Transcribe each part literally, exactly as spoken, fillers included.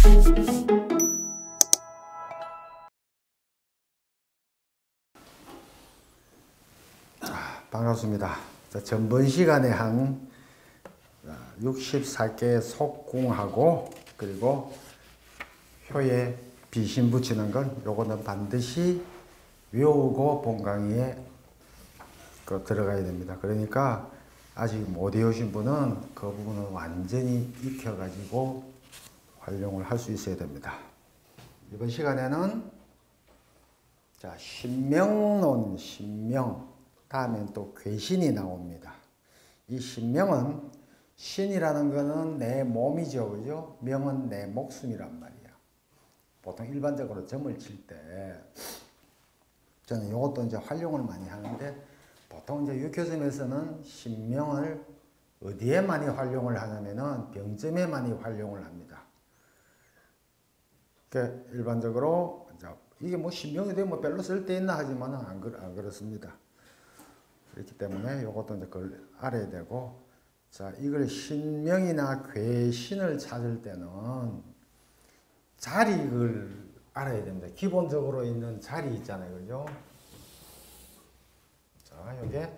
반갑습니다. 전번 시간에 한 육십사 개 속궁하고 그리고 효에 비신 붙이는 건 요거는 반드시 외우고 본 강의에 그 들어가야 됩니다. 그러니까 아직 못 외우신 분은 그 부분은 완전히 익혀가지고 활용을 할 수 있어야 됩니다. 이번 시간에는 자 신명론, 신명 다음엔 또 괴신이 나옵니다. 이 신명은 신이라는 거는 내 몸이죠, 그죠? 명은 내 목숨이란 말이야. 보통 일반적으로 점을 칠 때 저는 이것도 이제 활용을 많이 하는데 보통 이제 육효점에서는 신명을 어디에 많이 활용을 하냐면은 병점에 많이 활용을 합니다. 그 일반적으로 이게 뭐 신명이 되면 뭐 별로 쓸 데 있나 하지만은 안, 그렇, 안 그렇습니다. 그렇기 때문에 이것도 이제 그걸 알아야 되고, 자, 이걸 신명이나 괴신을 찾을 때는 자리를 알아야 됩니다. 기본적으로 있는 자리 있잖아요. 그죠? 자, 요게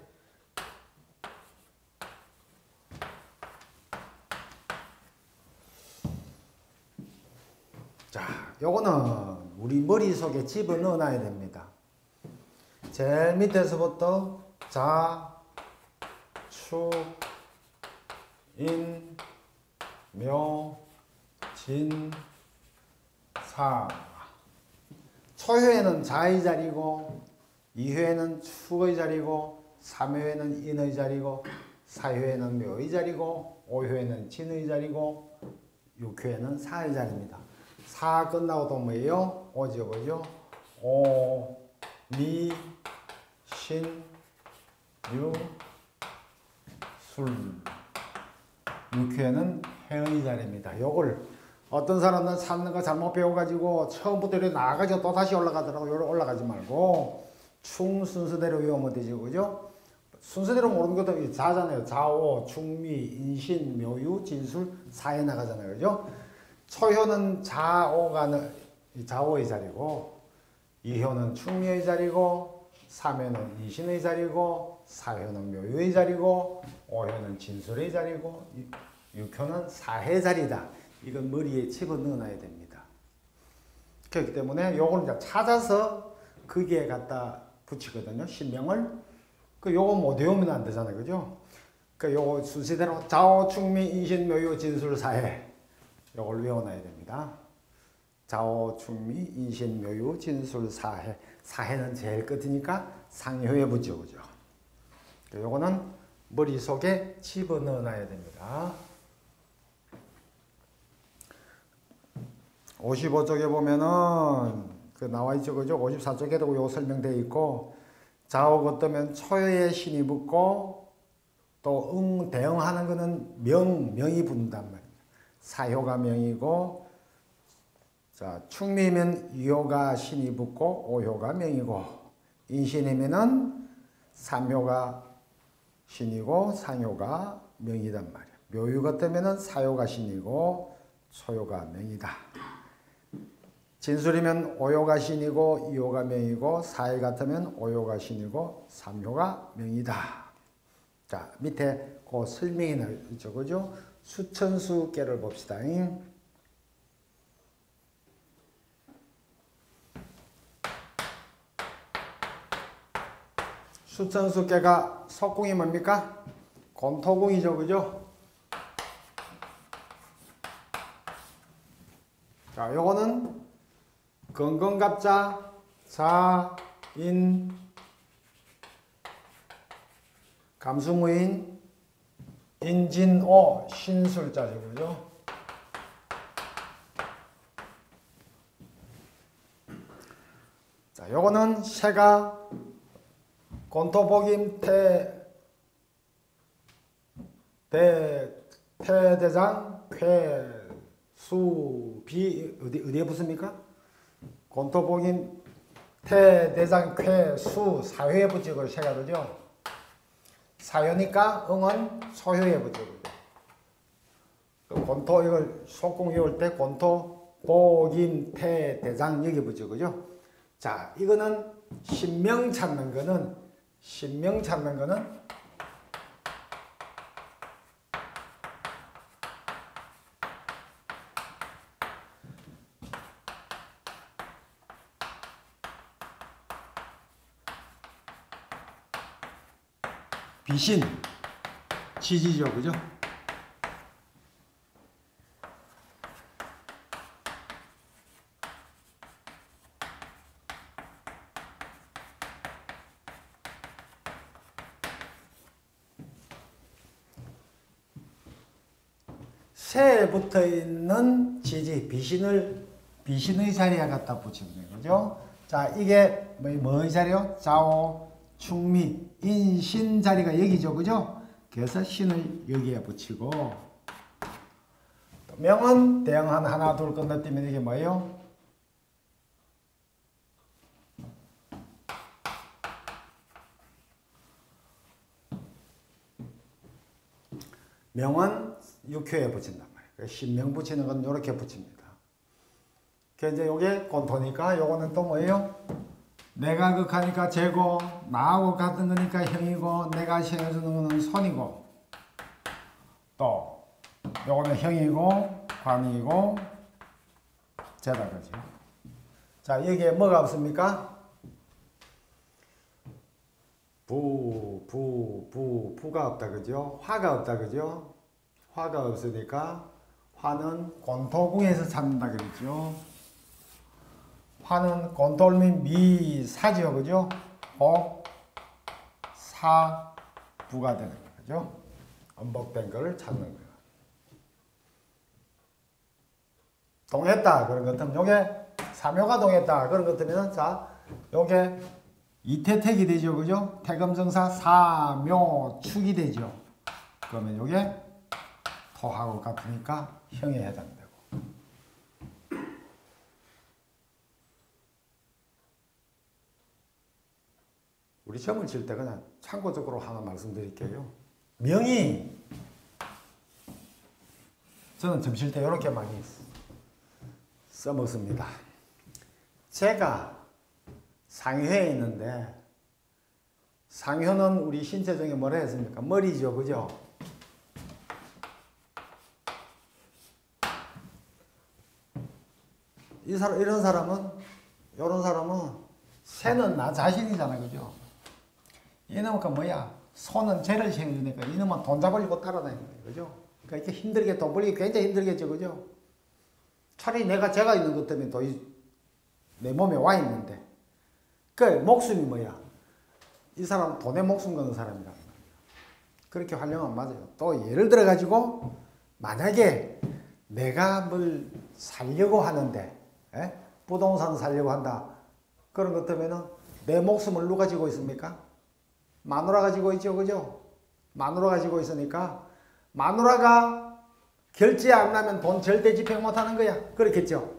자, 요거는 우리 머릿속에 집어넣어 놔야 됩니다. 제일 밑에서부터 자, 축, 인, 묘, 진, 사. 초회는 자의 자리고, 이회는 축의 자리고, 삼회는 인의 자리고, 사회는 묘의 자리고, 오회는 진의 자리고, 육회는 사의 자리입니다. 사 끝나고 또 뭐예요? 오죠, 그죠? 오, 미, 신, 유, 술. 육회는 해의 자리입니다. 요걸 어떤 사람은 삼는 거 잘못 배워가지고 처음부터 이렇게 나가가지고 또 다시 올라가더라고. 요로 올라가지 말고 충 순서대로 외우면 되죠, 그죠? 순서대로 모르는 것도 자잖아요. 자오, 충미, 인신, 묘유, 진술, 사에 나가잖아요, 그죠? 초효는 자오가 자오의 자리고, 이효는 충미의 자리고, 삼회는 인신의 자리고, 사효는 묘유의 자리고, 오효는 진술의 자리고, 육효는 사해 자리다. 이건 머리에 집어넣어 놔야 됩니다. 그렇기 때문에 요걸 이제 찾아서 거기에 갖다 붙이거든요. 신명을. 그 요거 못 외우면 안 되잖아요. 그죠? 그 요거 순서대로 자오, 충미, 인신, 묘유, 진술, 사해. 요걸 외워놔야 됩니다. 자오, 충미, 인신, 묘유, 진술, 사해. 사해는 제일 끝이니까 상효에 붙여, 그죠? 요거는 머릿속에 집어넣어 놔야 됩니다. 오십오 쪽에 보면은 그 나와 있죠, 그죠? 오십사 쪽에도 요 설명되어 있고, 자오가 어떠면 초여에 신이 붙고, 또 응, 대응하는 거는 명, 명이 붙는단 말이에요. 사효가 명이고, 자, 충미면 이효가 신이 붙고, 오효가 명이고, 인신이면은 삼효가 신이고, 상효가 명이단 말이에요. 묘유 같으면은 사효가 신이고, 소효가 명이다. 진술이면 오효가 신이고, 이효가 명이고, 사해 같으면 오효가 신이고, 삼효가 명이다. 자, 밑에 그 설명이 나있죠, 그죠? 수천수 깨를 봅시다. 수천수 깨가 속궁이 뭡니까? 곤토궁이죠, 그죠? 자, 요거는 건건갑자, 자, 인, 감수무인, 인진오, 신술자죠, 그죠? 자, 요거는 새가 곤토복임 태, 대, 태대장, 쾌, 수, 비, 어디, 어디에 붙습니까? 곤토복임 태대장, 쾌, 수, 사회에 붙이고 새가 되죠? 사효니까 응은 소효에 붙이고. 곤토, 이걸 속궁 외울 때 곤토 복임, 태, 대장 여기 붙죠. 그죠? 자, 이거는 신명 찾는 거는 신명 찾는 거는 비신, 지지죠. 그죠? 새에 붙어 있는 지지, 비신을, 비신의 자리에 갖다 붙이는 거예요. 그죠? 자, 이게 뭐, 뭐의 자리요? 좌오, 충미, 인신 자리가 여기죠. 그죠? 그래서 신을 여기에 붙이고, 명은 대응한 하나, 둘 건너뛰면 이게 뭐예요? 명은 육효에 붙인단 말이에요. 신명 붙이는 건 이렇게 붙입니다. 그 이제 요게 권토니까 요거는 또 뭐예요? 내가 극하니까 재고, 나하고 같은 거니까 형이고, 내가 시행해주는 거는 손이고, 또 요거는 형이고, 관이고, 재다 그죠. 자, 여기에 뭐가 없습니까? 부, 부, 부, 부가 없다 그죠? 화가 없다 그죠? 화가 없으니까 화는 권토궁에서 찾는다 그랬죠. 화는 권토를 미사죠. 그죠? 복, 사, 부가 되는 거죠. 엄복된 거를 찾는 거예요. 동했다 그런 것 같으면 요게 삼효가 동했다 그런 것 같으면 자 요게 이태택이 되죠. 그죠? 태금정사 사묘축이 되죠. 그러면 요게 토하고 같으니까 형에 해당되고. 우리 점을 칠 때 그냥 참고적으로 하나 말씀드릴게요. 명이 저는 점 칠 때 이렇게 많이 써먹습니다. 제가 상효에 있는데 상효는 우리 신체 중에 뭐라 했습니까? 머리죠. 그죠? 이 사람, 이런 사람은 이런 사람은 새는 나 자신이잖아. 그죠? 이놈은 뭐야? 소는 죄를 생기니까 이놈은 돈 잡으려고 따라다니는 거예요. 그죠? 그러니까 이렇게 힘들게 돈 벌기 굉장히 힘들겠죠. 그죠? 차라리 내가 죄가 있는 것 때문에 또 내 몸에 와 있는데 그 목숨이 뭐야? 이 사람은 돈에 목숨 거는 사람이란 말이야. 그렇게 활용하면 맞아요. 또 예를 들어 가지고 만약에 내가 뭘 살려고 하는데 에? 부동산 살려고 한다. 그런 것 때문에는 내 목숨을 누가 지고 있습니까? 마누라가 지고 있죠. 그죠? 마누라가 지고 있으니까 마누라가 결제 안 나면 돈 절대 집행 못 하는 거야. 그렇겠죠?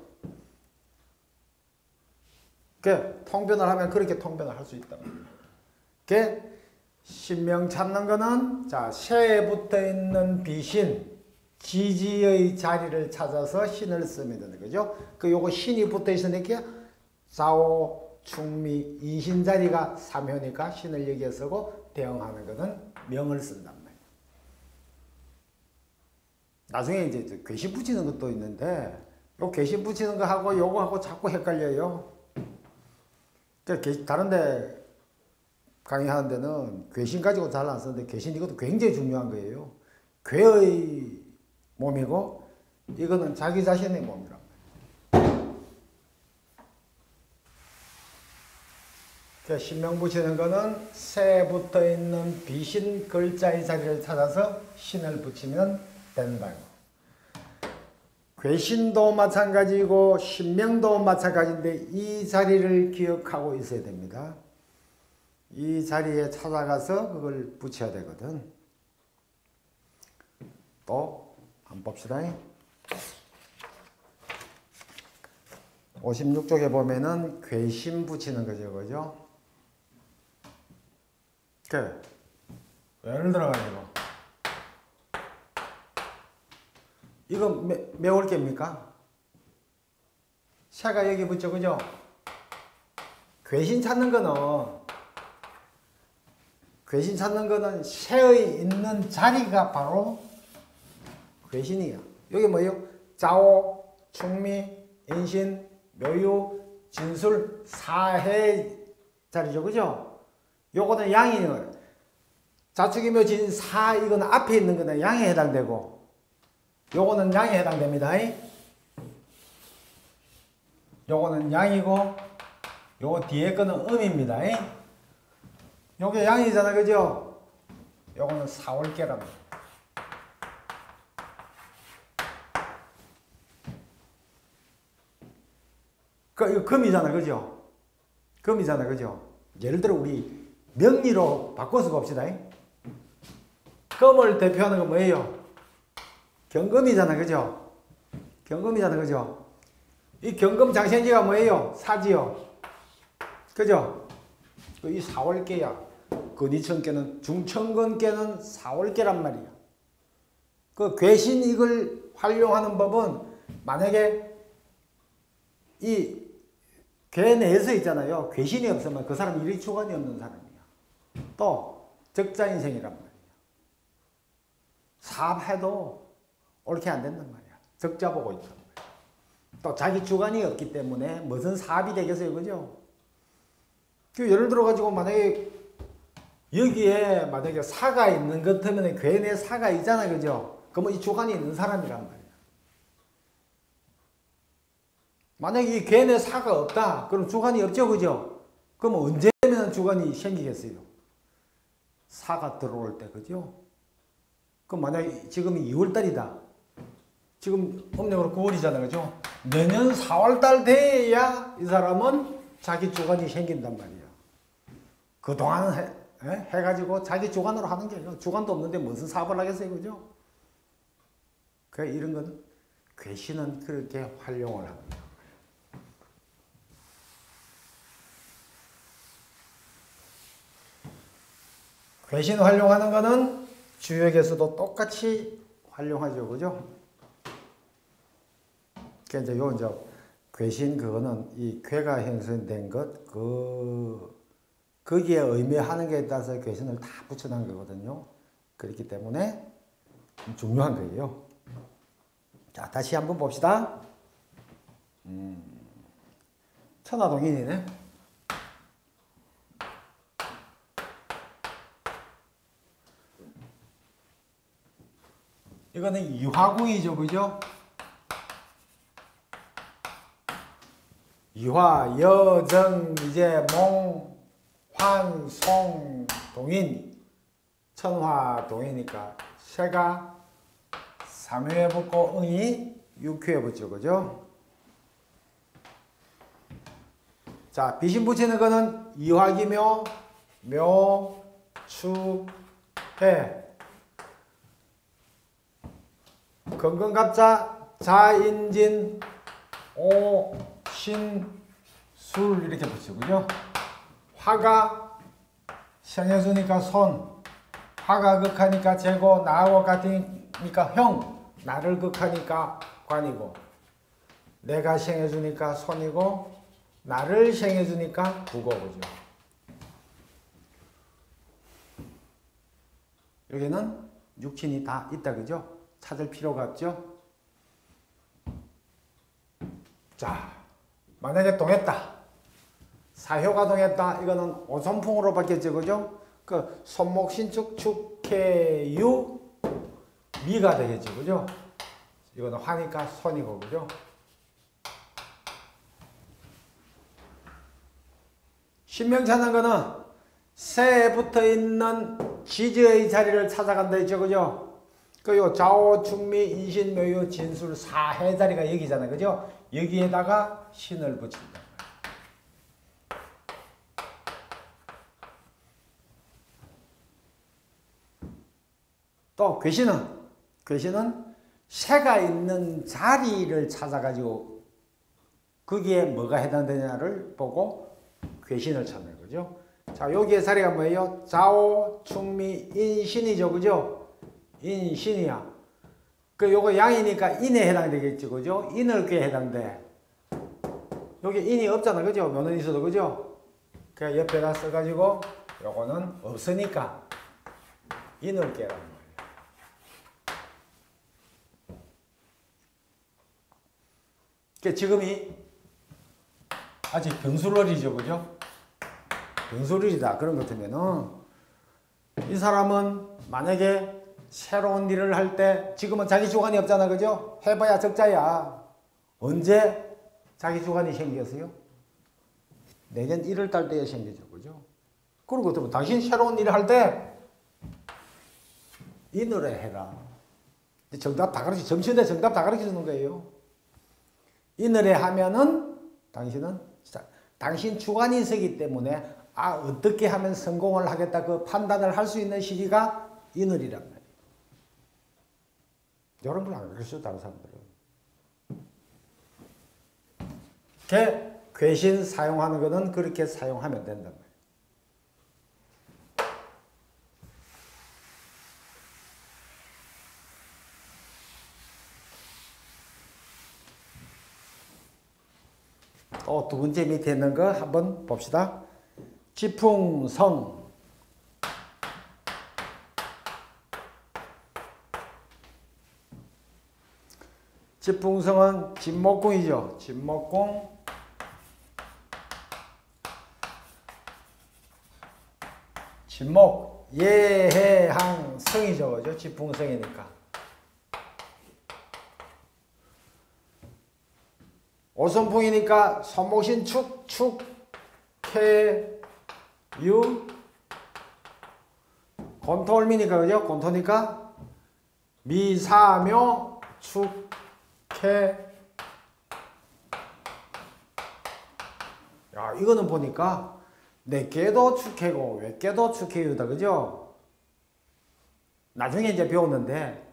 그 통변을 하면 그렇게 통변을 할 수 있다. 그 신명 찾는 거는 자, 새에 붙어 있는 비신, 지지의 자리를 찾아서 신을 쓰면 되는 거죠. 그 요거 신이 붙어 있으니까 좌오, 충미, 이신 자리가 삼효니까 신을 여기에 쓰고 대응하는 거는 명을 쓴단 말이에요. 나중에 이제 괴신 붙이는 것도 있는데 요 괴신 붙이는 거 하고 요거 하고 자꾸 헷갈려요. 다른데 강의하는 데는 괴신 가지고 잘 안 쓰는데 괴신 이것도 굉장히 중요한 거예요. 괴의 몸이고 이거는 자기 자신의 몸이란 말이에요. 신명 붙이는 거는 새에 붙어 있는 비신 글자의 자리를 찾아서 신을 붙이면 된다고. 괴신도 마찬가지고 신명도 마찬가지인데 이 자리를 기억하고 있어야 됩니다. 이 자리에 찾아가서 그걸 붙여야 되거든. 또 한번 봅시다. 오십육 쪽에 보면은 괴신 붙이는 거죠. 그죠? 그 예를 들어가지고 이거 몇 월 개입니까? 새가 여기 붙죠, 그죠? 괴신 찾는 거는, 괴신 찾는 거는 새의 있는 자리가 바로 괴신이야. 여기 뭐예요? 자오, 충미, 인신, 묘유, 진술, 사해 자리죠, 그죠? 요거는 양이에요. 자축이묘 진, 사, 이거는 앞에 있는 거는 양에 해당되고, 요거는 양에 해당됩니다. 요거는 양이고, 요거 뒤에 거는 음입니다. 요게 양이잖아, 그죠? 요거는 사월계랍니다. 그, 이거 금이잖아, 그죠? 금이잖아, 그죠? 예를 들어, 우리 명리로 바꿔서 봅시다. 금을 대표하는 건 뭐예요? 경금이잖아, 그죠? 경금이잖아, 그죠? 이 경금 장생지가 뭐예요? 사지요. 그죠? 이 사월계야. 그 니천계는, 중천근계는 사월계란 말이야. 그 괴신 이걸 활용하는 법은 만약에 이 괴 내에서 있잖아요. 괴신이 없으면 그 사람 일이 주관이 없는 사람이야. 또 적자인생이란 말이야. 사업해도 옳게 안 된단 말이야. 적자 보고 있단 말이야. 또 자기 주관이 없기 때문에 무슨 사업이 되겠어요, 그죠? 그 예를 들어 가지고 만약에 여기에 만약에 사가 있는 것 때문에 괴 내 사가 있잖아, 그죠? 그러면 이 주관이 있는 사람이란 말이야. 만약에 이 괴 내 사가 없다, 그럼 주관이 없죠, 그죠? 그럼 언제면 주관이 생기겠어요? 사가 들어올 때, 그죠? 그럼 만약에 지금 이월달이다. 지금 음력으로 구월이잖아, 그죠? 내년 사월달 돼야 이 사람은 자기 주관이 생긴단 말이야. 그동안 해, 해, 해가지고 자기 주관으로 하는 게 아니라 주관도 없는데 무슨 사업을 하겠어요, 그죠? 그 이런 건 괴신은 그렇게 활용을 합니다. 괴신 활용하는 거는 주역에서도 똑같이 활용하죠, 그죠? 그 이제 요 이제 괴신 그거는 이 괴가 형성된 것, 그 거기에 의미하는 것에 따라서 괴신을 다 붙여놓은 거거든요. 그렇기 때문에 중요한 거예요. 자, 다시 한번 봅시다. 음, 천하동인이네. 이거는 이화궁이죠, 그죠? 이화, 여, 정, 이제, 몽, 환, 송, 동인. 천화, 동이니까 새가 삼회에 붙고 응이 육회에 붙죠, 그죠? 자, 비신 붙이는 거는 이화기묘, 묘, 축, 해. 건건갑자, 자인진, 오, 신, 술 이렇게 붙이죠, 그죠? 화가 생해주니까 손, 화가 극하니까 재고, 나하고 같으니까 형, 나를 극하니까 관이고, 내가 생해주니까 손이고, 나를 생해주니까 부고, 그죠? 여기는 육친이 다 있다, 그죠? 찾을 필요가 없죠? 자, 만약에 동했다. 사효가 동했다. 이거는 오손풍으로 바뀌었죠, 그죠? 그 손목, 신축, 축해유, 미가 되겠죠, 그죠? 이거는 화니까 손이고, 그죠? 신명 찾는 거는 새에 붙어 있는 지지의 자리를 찾아간다 했죠, 그죠? 그 요 좌오, 충미, 인신, 묘유, 진술, 사해 자리가 여기잖아요, 그죠? 여기에다가 신을 붙인다. 또 괴신은 괴신은 새가 있는 자리를 찾아가지고 거기에 뭐가 해당되냐를 보고 괴신을 찾는 거죠. 자, 여기에 자리가 뭐예요? 좌오, 충미, 인신이죠, 그죠? 인신이야. 그 요거 양이니까 인에 해당되겠죠, 그죠? 인을괴에 해당돼. 여기 인이 없잖아. 그죠? 면은 있어도. 그죠? 그냥 옆에다 써가지고 요거는 없으니까 인을 깨라는 거예요. 그러니까 지금이 아직 병술월이죠. 그죠? 병술월이다. 그런 것 같으면은 이 사람은 만약에 새로운 일을 할 때 지금은 자기 주관이 없잖아. 그죠? 해봐야 적자야. 언제 자기 주관이 생겼어요? 내년 일월 달 때에 생기죠. 그죠? 그리고 또 당신 새로운 일을 할 때 이 노래 해라. 정답 다 가르치, 점심에 정답 다 가르쳐 주는 거예요. 이 노래 하면은 당신은 당신 주관이 있기 때문에 아, 어떻게 하면 성공을 하겠다 그 판단을 할 수 있는 시기가 이 노래란 말이에요. 이런 걸 안 가르쳐 다른 사람들은. 그 괴신 사용하는 거는 그렇게 사용하면 된단 말이에요. 또 두 번째 밑에 있는 거 한번 봅시다. 지풍성. 지풍성은 진목궁이죠. 진목궁. 진목, 예해항성이죠. 그죠? 지풍성이니까. 오선풍이니까 손목신 축, 축, 캐, 유. 곤토올미니까, 그죠? 곤토니까 미사묘, 축, 캐. 야, 이거는 보니까 네 개도 축해고 왜 개도 축해유다. 그죠? 나중에 이제 배웠는데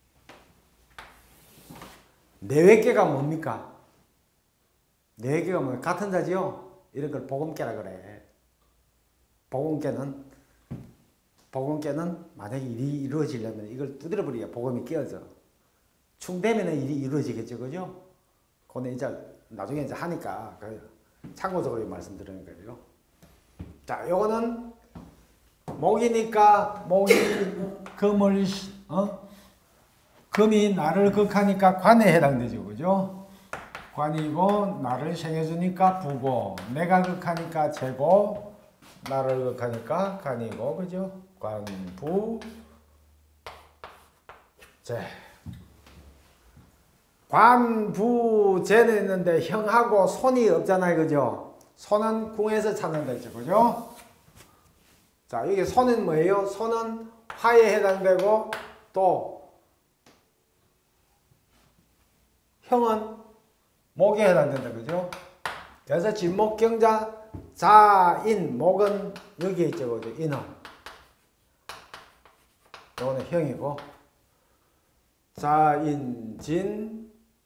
내외개가 뭡니까? 내외개가 뭐 같은 자지요? 이런 걸 복음개라 그래. 복음개는 복음개는 만약에 일이 이루어지려면 이걸 두드려 버리야 복음이 끼어져. 충되면 일이 이루어지겠죠. 그죠? 그건 이제 나중에 이제 하니까 참고적으로 말씀드리는 거예요. 자, 요거는 목이니까 목이 금을 어? 금이 나를 극하니까 관에 해당되죠. 그죠? 관이고 나를 생해주니까 부고 내가 극하니까 재고 나를 극하니까 간이고 그죠? 관부 재 관부재는 있는데 형하고 손이 없잖아요. 그죠? 손은 궁에서 찾는 거죠. 그죠? 자, 이게 손은 뭐예요? 손은 화에 해당되고 또 형은 목에 해당된다. 그죠? 그래서 진목경자 자인 목은 여기에 있죠. 그죠? 인은 이거는 형이고 자인 진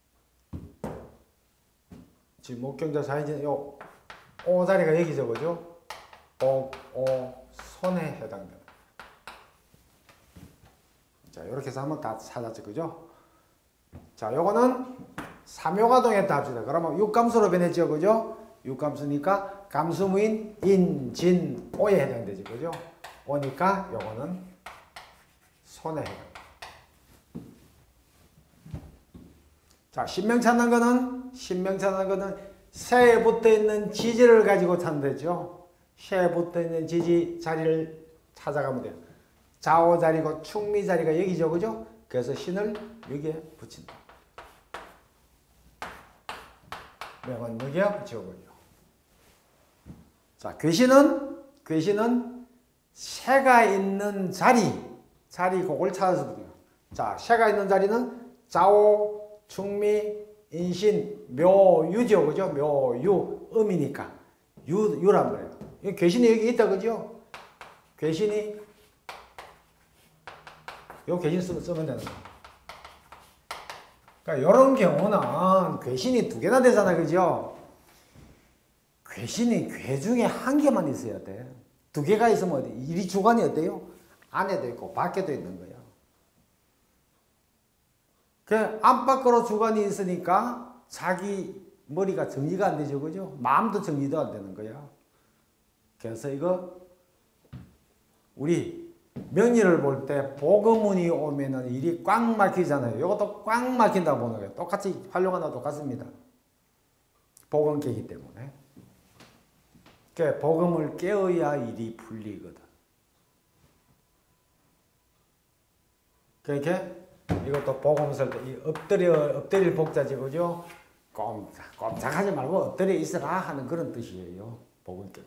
진목경자 자인진 요 오 자리가 여기죠. 그죠? 오, 오 손에 해당된다. 자, 이렇게 해서 한번 다 찾았죠. 그죠? 자, 요거는 삼요가동했다 합시다. 그러면 육감수로 변했죠. 그죠? 육감수니까 감수무인 인, 진, 오에 해당되죠. 그죠? 오니까 요거는 손에 해당된다. 자, 신명 찾는 거는, 신명 찾는 거는 새에 붙어 있는 지지를 가지고 찾는 거죠. 새에 붙어 있는 지지 자리를 찾아가면 돼요. 좌오 자리고 충미 자리가 여기죠. 그죠? 그래서 신을 여기에 붙인다. 명은 여기에 붙여버려. 자, 괴신은, 괴신은 새가 있는 자리, 자리 그걸 찾아서 붙여요. 자, 새가 있는 자리는 좌오, 충미, 인신, 묘유죠. 그죠? 묘유, 음이니까. 유, 유란 말이에요. 괴신이 여기 있다. 그죠? 괴신이, 요 괴신 쓰면, 쓰면 되는 거예요. 그러니까 이런 경우는 괴신이 두 개나 되잖아. 그죠? 괴신이 괴 중에 한 개만 있어야 돼. 두 개가 있으면 어때? 일이 주관이 어때요? 안에도 있고 밖에도 있는 거야. 그 안팎으로 주관이 있으니까 자기 머리가 정리가 안 되죠, 그죠? 마음도 정리도 안 되는 거야. 그래서 이거 우리 명리를 볼 때 복음운이 오면은 일이 꽉 막히잖아요. 이것도 꽉 막힌다고 보는 거예요. 똑같이 활용하나 똑같습니다. 복음깨기 때문에. 그러니까 복음을 깨어야 일이 풀리거든. 그러니까 이것도 복음 쓸 때 엎드려 엎드릴 복자지, 그죠? 꼼짝 꼼짝하지 말고 엎드려 있으라 하는 그런 뜻이에요. 복음깨기.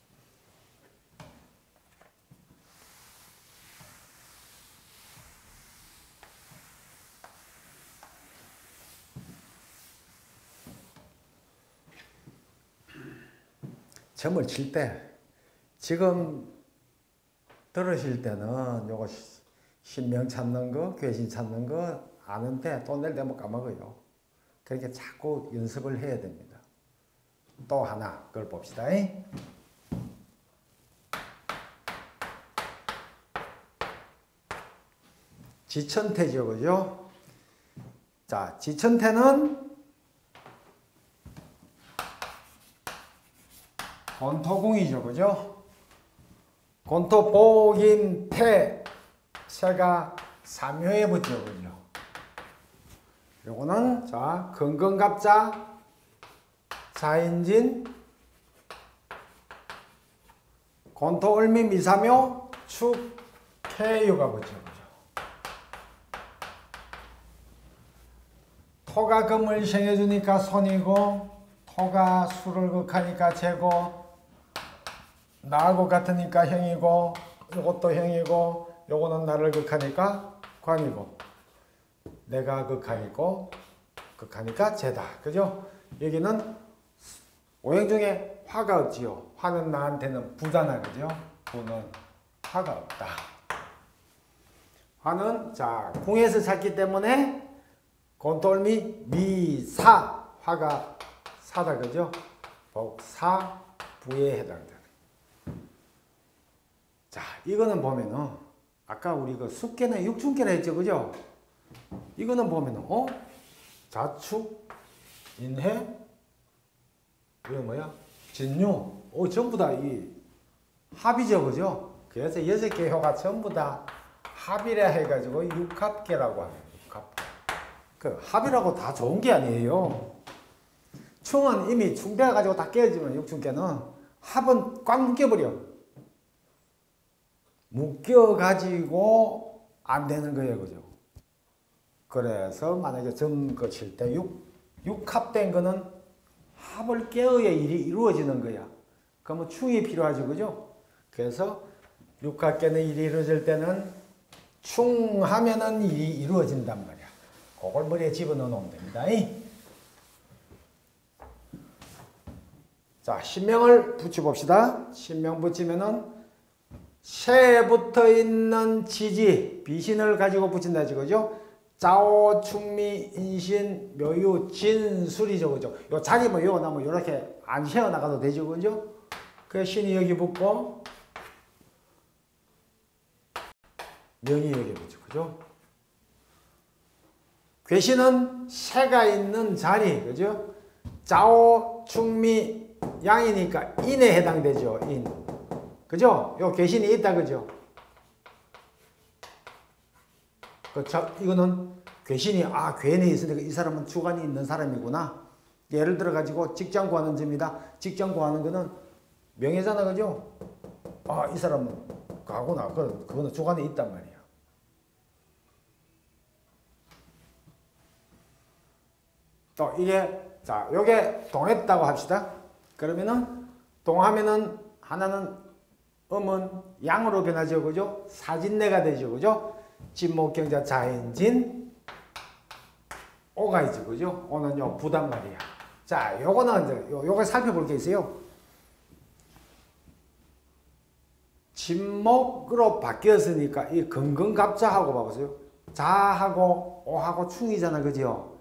점을 칠 때 지금 들으실 때는 요거 신명 찾는 거, 괴신 찾는 거 아는데 또 내일 되면 까먹어요. 그렇게 자꾸 연습을 해야 됩니다. 또 하나 그걸 봅시다. 지천태죠, 그죠? 자, 지천태는 권토궁이죠, 그죠? 권토, 복임, 태, 새가 삼효에 붙죠, 그죠? 요거는, 자, 근근갑자, 사인진, 권토, 을미, 미삼효, 축, 태유가 붙죠, 그죠? 토가 금을 생해주니까 손이고, 토가 수를 극하니까 재고, 나하고 같으니까 형이고, 요것도 형이고, 요거는 나를 극하니까 관이고, 내가 극하니까 극하니까 재다. 그죠? 여기는 오행 중에 화가 없지요. 화는 나한테는 부잖아. 그죠? 부는 화가 없다. 화는 자 궁에서 찾기 때문에 곤돌미 미사 화가 사다. 그죠? 복사 부에 해당된다. 자, 이거는 보면은, 아까 우리 그 숙계나 육춘계나 했죠, 그죠? 이거는 보면은, 어? 자축, 인해, 이거 뭐야? 진유, 어, 전부 다 이 합이죠, 그죠? 그래서 여섯 개 효가 전부 다 합이라 해가지고 육합계라고 하네요, 육합계. 그 합이라고 다 좋은 게 아니에요. 충은 이미 충돼가지고 다 깨지면 육춘계는 합은 꽉 묶여버려. 묶여가지고 안 되는 거예요, 그죠? 그래서 만약에 점거 칠 때 육, 육합된 거는 합을 깨어야 일이 이루어지는 거야. 그러면 충이 필요하죠, 그죠? 그래서 육합계는 일이 이루어질 때는 충하면은 일이 이루어진단 말이야. 그걸 머리에 집어넣어 놓으면 됩니다. 자, 신명을 붙여봅시다. 신명 붙이면은 새에 붙어 있는 지지, 비신을 가지고 붙인다, 그죠? 자오, 충미, 인신, 묘유, 진술이죠, 그죠? 요 자리면 요 나무 요렇게 안 세워 나가도 되죠, 그죠? 그 신이 여기 붙고, 명이 여기 붙죠, 그죠? 괴신은 새가 있는 자리, 그죠? 자오, 충미, 양이니까 인에 해당되죠, 인. 그죠? 요 괴신이 있다, 그죠? 그, 자, 이거는 괴신이, 아, 괴인이 있으니까 이 사람은 주관이 있는 사람이구나. 예를 들어가지고 직장 구하는 점이다. 직장 구하는 거는 명예잖아, 그죠? 아, 이 사람은 가구나. 그, 그거는 주관이 있단 말이야. 또, 이게, 자, 요게 동했다고 합시다. 그러면은, 동하면은, 하나는 음은 양으로 변하죠, 그죠? 사진내가 되죠, 그죠? 진목경자 자인진 오가 있죠, 그죠? 오는 요 부단 말이야. 자, 요거는 이제 요, 요거 살펴볼 게 있어요. 진목으로 바뀌었으니까 이 근근갑자하고 봐보세요. 자하고 오하고 충이잖아, 그죠?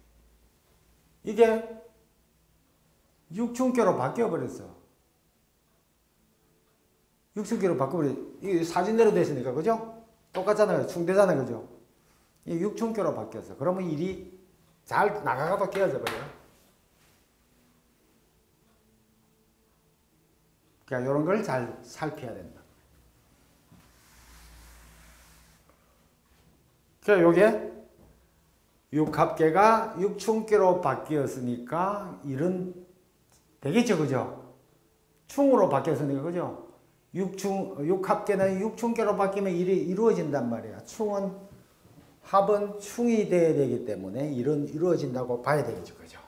이게 육춘계로 바뀌어버렸어. 육춘계로 바꿔버려. 이 사진대로 됐으니까, 그죠? 똑같잖아요. 충대잖아요, 그죠? 이 육춘계로 바뀌었어. 그러면 일이 잘 나가가도 깨어져 버려요. 그러니까 이런 걸 잘 살펴야 된다. 그러니까 요게 육합계가 육충계로 바뀌었으니까 일은 되겠죠, 그죠? 충으로 바뀌었으니까, 그죠? 육충, 육합계는 육충계로 바뀌면 일이 이루어진단 말이야. 충은, 합은 충이 돼야 되기 때문에 일은 이루어진다고 봐야 되겠죠, 그죠?